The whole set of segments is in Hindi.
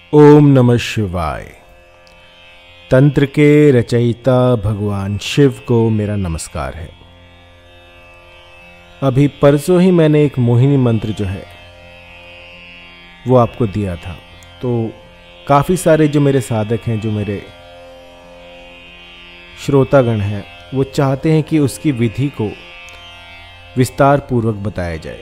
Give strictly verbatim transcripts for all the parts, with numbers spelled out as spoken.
ओम नमः शिवाय। तंत्र के रचयिता भगवान शिव को मेरा नमस्कार है। अभी परसों ही मैंने एक मोहिनी मंत्र जो है वो आपको दिया था, तो काफ़ी सारे जो मेरे साधक हैं, जो मेरे श्रोतागण हैं, वो चाहते हैं कि उसकी विधि को विस्तार पूर्वक बताया जाए।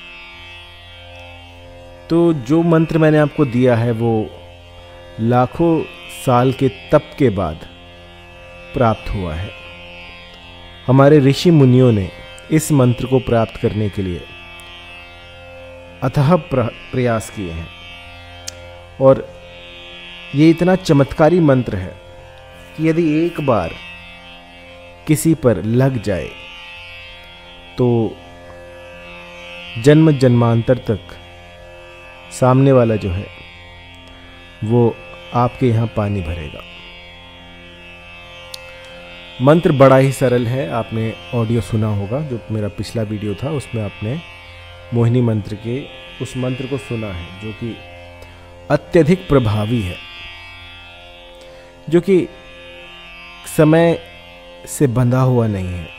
तो जो मंत्र मैंने आपको दिया है वो लाखों साल के तप के बाद प्राप्त हुआ है। हमारे ऋषि मुनियों ने इस मंत्र को प्राप्त करने के लिए अथाह प्रयास किए हैं और ये इतना चमत्कारी मंत्र है कि यदि एक बार किसी पर लग जाए तो जन्म जन्मांतर तक सामने वाला जो है वो आपके यहाँ पानी भरेगा। मंत्र बड़ा ही सरल है। आपने ऑडियो सुना होगा, जो मेरा पिछला वीडियो था उसमें आपने मोहिनी मंत्र के उस मंत्र को सुना है, जो कि अत्यधिक प्रभावी है, जो कि समय से बंधा हुआ नहीं है।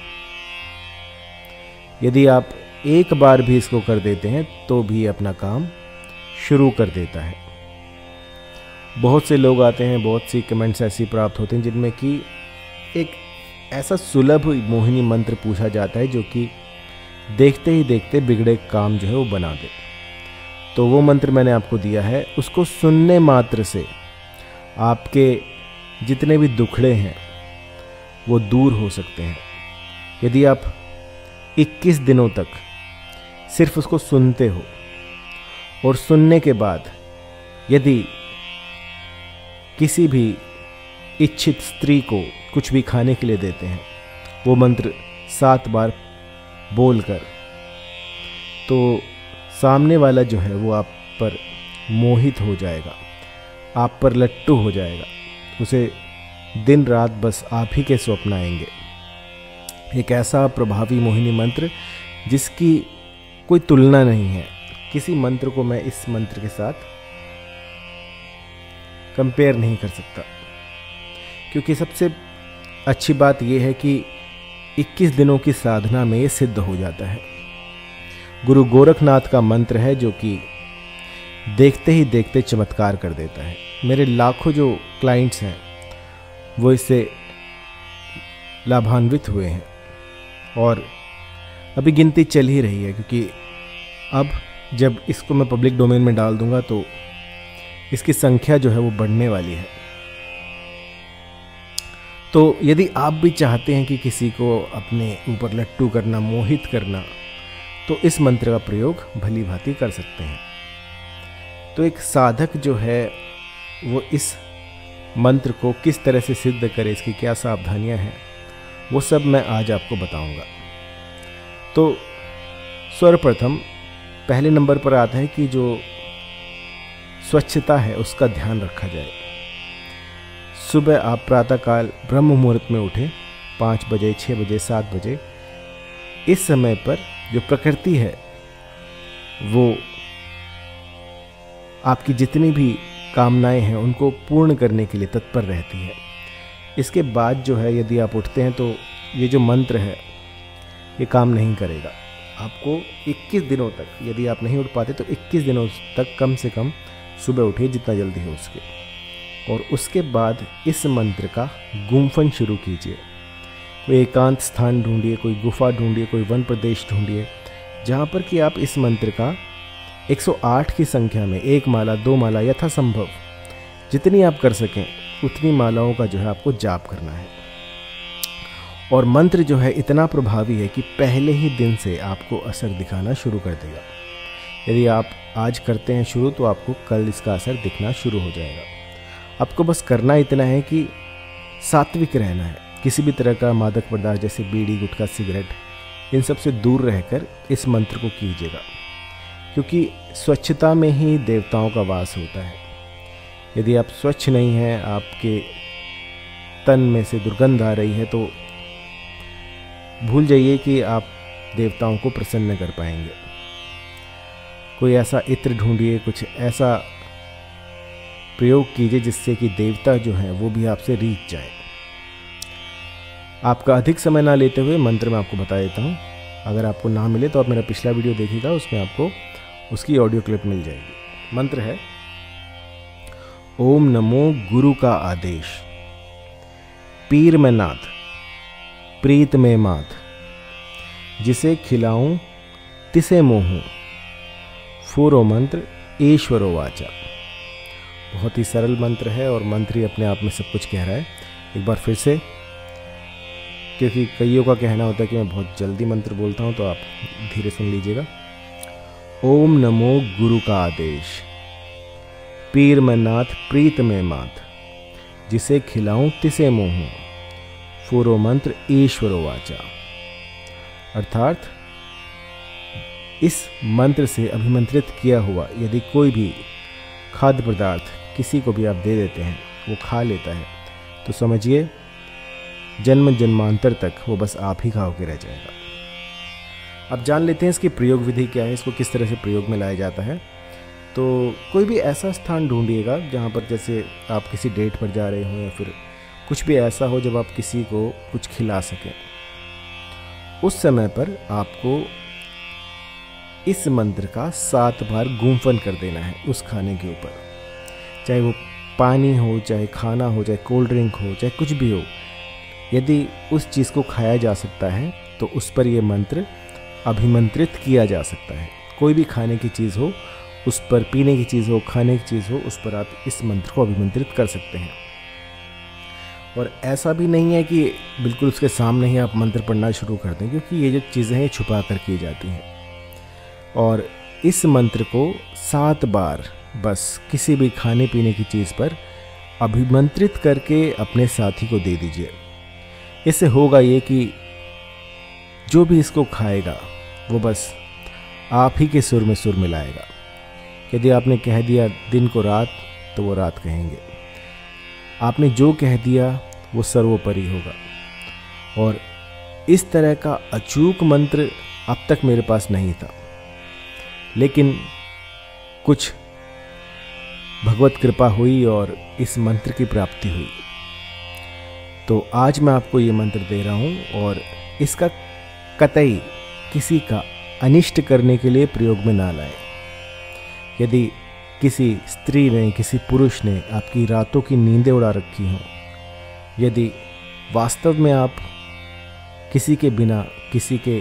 यदि आप एक बार भी इसको कर देते हैं तो भी अपना काम शुरू कर देता है। बहुत से लोग आते हैं, बहुत सी कमेंट्स ऐसी प्राप्त होते हैं जिनमें कि एक ऐसा सुलभ मोहिनी मंत्र पूछा जाता है जो कि देखते ही देखते बिगड़े काम जो है वो बना दे। तो वो मंत्र मैंने आपको दिया है, उसको सुनने मात्र से आपके जितने भी दुखड़े हैं वो दूर हो सकते हैं। यदि आप इक्कीस दिनों तक सिर्फ उसको सुनते हो और सुनने के बाद यदि किसी भी इच्छित स्त्री को कुछ भी खाने के लिए देते हैं, वो मंत्र सात बार बोलकर, तो सामने वाला जो है वो आप पर मोहित हो जाएगा, आप पर लट्टू हो जाएगा। उसे दिन रात बस आप ही के स्वप्न आएंगे। एक ऐसा प्रभावी मोहिनी मंत्र जिसकी कोई तुलना नहीं है। किसी मंत्र को मैं इस मंत्र के साथ कंपेयर नहीं कर सकता, क्योंकि सबसे अच्छी बात यह है कि इक्कीस दिनों की साधना में ये सिद्ध हो जाता है। गुरु गोरखनाथ का मंत्र है जो कि देखते ही देखते चमत्कार कर देता है। मेरे लाखों जो क्लाइंट्स हैं वो इससे लाभान्वित हुए हैं और अभी गिनती चल ही रही है, क्योंकि अब जब इसको मैं पब्लिक डोमेन में डाल दूंगा तो इसकी संख्या जो है वो बढ़ने वाली है। तो यदि आप भी चाहते हैं कि किसी को अपने ऊपर लट्टू करना, मोहित करना, तो इस मंत्र का प्रयोग भली भांति कर सकते हैं। तो एक साधक जो है वो इस मंत्र को किस तरह से सिद्ध करे, इसकी क्या सावधानियां हैं, वो सब मैं आज आपको बताऊंगा। तो सर्वप्रथम पहले नंबर पर आता है कि जो स्वच्छता है उसका ध्यान रखा जाए। सुबह आप प्रातःकाल ब्रह्म मुहूर्त में उठें, पाँच बजे, छः बजे, सात बजे। इस समय पर जो प्रकृति है वो आपकी जितनी भी कामनाएं हैं उनको पूर्ण करने के लिए तत्पर रहती है। इसके बाद जो है यदि आप उठते हैं तो ये जो मंत्र है ये काम नहीं करेगा। आपको इक्कीस दिनों तक, यदि आप नहीं उठ पाते तो इक्कीस दिनों तक कम से कम सुबह उठिए जितना जल्दी हो उसके, और उसके बाद इस मंत्र का गुम्फन शुरू कीजिए। कोई एकांत स्थान ढूंढिए, कोई गुफा ढूंढिए, कोई वन प्रदेश ढूंढिए जहाँ पर कि आप इस मंत्र का एक सौ आठ की संख्या में एक माला, दो माला, यथासंभव जितनी आप कर सकें उतनी मालाओं का जो है आपको जाप करना है। और मंत्र जो है इतना प्रभावी है कि पहले ही दिन से आपको असर दिखाना शुरू कर देगा। यदि आप आज करते हैं शुरू तो आपको कल इसका असर दिखना शुरू हो जाएगा। आपको बस करना इतना है कि सात्विक रहना है। किसी भी तरह का मादक पदार्थ जैसे बीड़ी, गुटखा, सिगरेट, इन सब से दूर रहकर इस मंत्र को कीजिएगा, क्योंकि स्वच्छता में ही देवताओं का वास होता है। यदि आप स्वच्छ नहीं हैं, आपके तन में से दुर्गंध आ रही है, तो भूल जाइए कि आप देवताओं को प्रसन्न कर पाएंगे। कोई ऐसा इत्र ढूंढिए, कुछ ऐसा प्रयोग कीजिए जिससे कि देवता जो हैं वो भी आपसे रीझ जाए। आपका अधिक समय ना लेते हुए मंत्र मैं आपको बता देता हूँ। अगर आपको ना मिले तो आप मेरा पिछला वीडियो देखिएगा, उसमें आपको उसकी ऑडियो क्लिप मिल जाएगी। मंत्र है ओम नमो गुरु का आदेश, पीर में नाथ प्रीत में मात, जिसे खिलाऊं तिसे मोहूं, फूरो मंत्र ईश्वरो वाचा। बहुत ही सरल मंत्र है और मंत्र ही अपने आप में सब कुछ कह रहा है। एक बार फिर से, क्योंकि कईयों का कहना होता है कि मैं बहुत जल्दी मंत्र बोलता हूँ, तो आप धीरे सुन लीजिएगा। ओम नमो गुरु का आदेश, पीर में नाथ प्रीत में मात, जिसे खिलाऊं तिसे मोहूं, फूरो मंत्र ईश्वरो वाचा। अर्थात इस मंत्र से अभिमंत्रित किया हुआ यदि कोई भी खाद्य पदार्थ किसी को भी आप दे देते हैं, वो खा लेता है, तो समझिए जन्म जन्मांतर तक वो बस आप ही खा होकर रह जाएगा। अब जान लेते हैं इसकी प्रयोग विधि क्या है, इसको किस तरह से प्रयोग में लाया जाता है। तो कोई भी ऐसा स्थान ढूंढिएगा जहाँ पर जैसे आप किसी डेट पर जा रहे हो या फिर कुछ भी ऐसा हो जब आप किसी को कुछ खिला सकें। उस समय पर आपको इस मंत्र का सात बार गुम्फन कर देना है उस खाने के ऊपर, चाहे वो पानी हो, चाहे खाना हो, चाहे कोल्ड ड्रिंक हो, चाहे कुछ भी हो। यदि उस चीज़ को खाया जा सकता है तो उस पर यह मंत्र अभिमंत्रित किया जा सकता है। कोई भी खाने की चीज़ हो, उस पर पीने की चीज़ हो, खाने की चीज़ हो, उस पर आप इस मंत्र को अभिमंत्रित कर सकते हैं। और ऐसा भी नहीं है कि बिल्कुल उसके सामने ही आप मंत्र पढ़ना शुरू कर दें, क्योंकि ये जो चीज़ें हैं छुपा कर की जाती हैं। और इस मंत्र को सात बार बस किसी भी खाने पीने की चीज़ पर अभिमंत्रित करके अपने साथी को दे दीजिए। इससे होगा ये कि जो भी इसको खाएगा वो बस आप ही के सुर में सुर मिलाएगा। यदि आपने कह दिया दिन को रात, तो वो रात कहेंगे। आपने जो कह दिया वो सर्वोपरि होगा। और इस तरह का अचूक मंत्र अब तक मेरे पास नहीं था, लेकिन कुछ भगवत कृपा हुई और इस मंत्र की प्राप्ति हुई। तो आज मैं आपको ये मंत्र दे रहा हूँ और इसका कतई किसी का अनिष्ट करने के लिए प्रयोग में ना लाएं। यदि किसी स्त्री ने, किसी पुरुष ने आपकी रातों की नींदें उड़ा रखी हों, यदि वास्तव में आप किसी के बिना, किसी के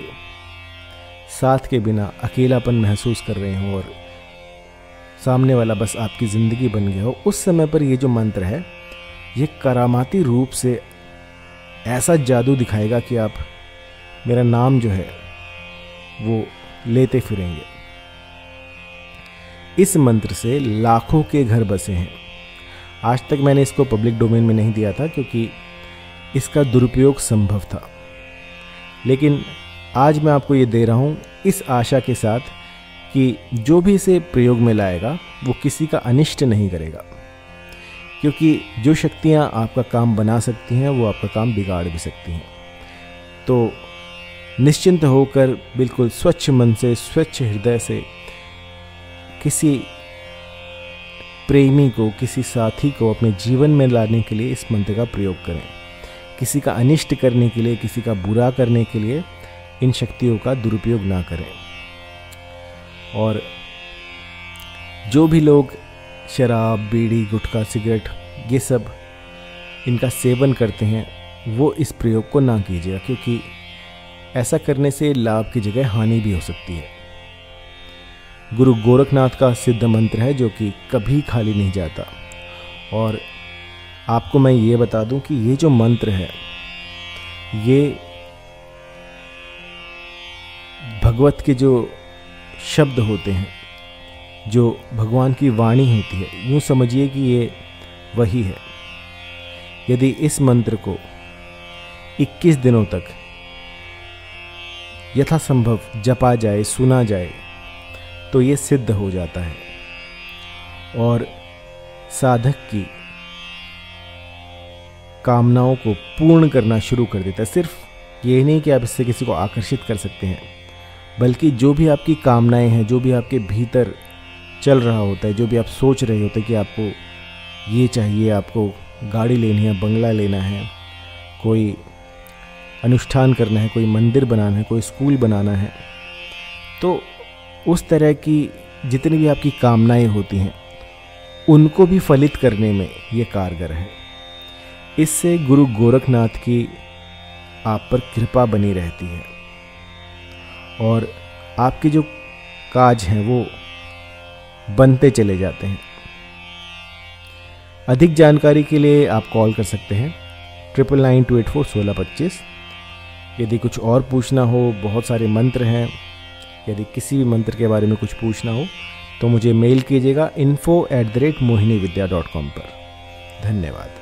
साथ के बिना अकेलापन महसूस कर रहे हों और सामने वाला बस आपकी ज़िंदगी बन गया हो, उस समय पर ये जो मंत्र है ये करामाती रूप से ऐसा जादू दिखाएगा कि आप मेरा नाम जो है वो लेते फिरेंगे। इस मंत्र से लाखों के घर बसे हैं। आज तक मैंने इसको पब्लिक डोमेन में नहीं दिया था क्योंकि इसका दुरुपयोग संभव था, लेकिन आज मैं आपको ये दे रहा हूँ इस आशा के साथ कि जो भी इसे प्रयोग में लाएगा वो किसी का अनिष्ट नहीं करेगा, क्योंकि जो शक्तियाँ आपका काम बना सकती हैं वो आपका काम बिगाड़ भी सकती हैं। तो निश्चिंत होकर बिल्कुल स्वच्छ मन से, स्वच्छ हृदय से किसी प्रेमी को, किसी साथी को अपने जीवन में लाने के लिए इस मंत्र का प्रयोग करें। किसी का अनिष्ट करने के लिए, किसी का बुरा करने के लिए इन शक्तियों का दुरुपयोग ना करें। और जो भी लोग शराब, बीड़ी, गुटखा, सिगरेट ये सब इनका सेवन करते हैं वो इस प्रयोग को ना कीजिएगा, क्योंकि ऐसा करने से लाभ की जगह हानि भी हो सकती है। गुरु गोरखनाथ का सिद्ध मंत्र है जो कि कभी खाली नहीं जाता। और आपको मैं ये बता दूं कि ये जो मंत्र है ये भगवत के जो शब्द होते हैं, जो भगवान की वाणी होती है, यूँ समझिए कि ये वही है। यदि इस मंत्र को इक्कीस दिनों तक यथासंभव जपा जाए, सुना जाए, तो ये सिद्ध हो जाता है और साधक की कामनाओं को पूर्ण करना शुरू कर देता है। सिर्फ ये नहीं कि आप इससे किसी को आकर्षित कर सकते हैं, बल्कि जो भी आपकी कामनाएं हैं, जो भी आपके भीतर चल रहा होता है, जो भी आप सोच रहे होते हैं कि आपको ये चाहिए, आपको गाड़ी लेनी है, बंगला लेना है, कोई अनुष्ठान करना है, कोई मंदिर बनाना है, कोई स्कूल बनाना है, तो उस तरह की जितनी भी आपकी कामनाएं होती हैं उनको भी फलित करने में ये कारगर है। इससे गुरु गोरखनाथ की आप पर कृपा बनी रहती है और आपके जो काज हैं वो बनते चले जाते हैं। अधिक जानकारी के लिए आप कॉल कर सकते हैं triple nine two eight four सोलह पच्चीस। यदि कुछ और पूछना हो, बहुत सारे मंत्र हैं, यदि किसी भी मंत्र के बारे में कुछ पूछना हो तो मुझे मेल कीजिएगा info at the rate Mohini Vidya dot com पर। धन्यवाद।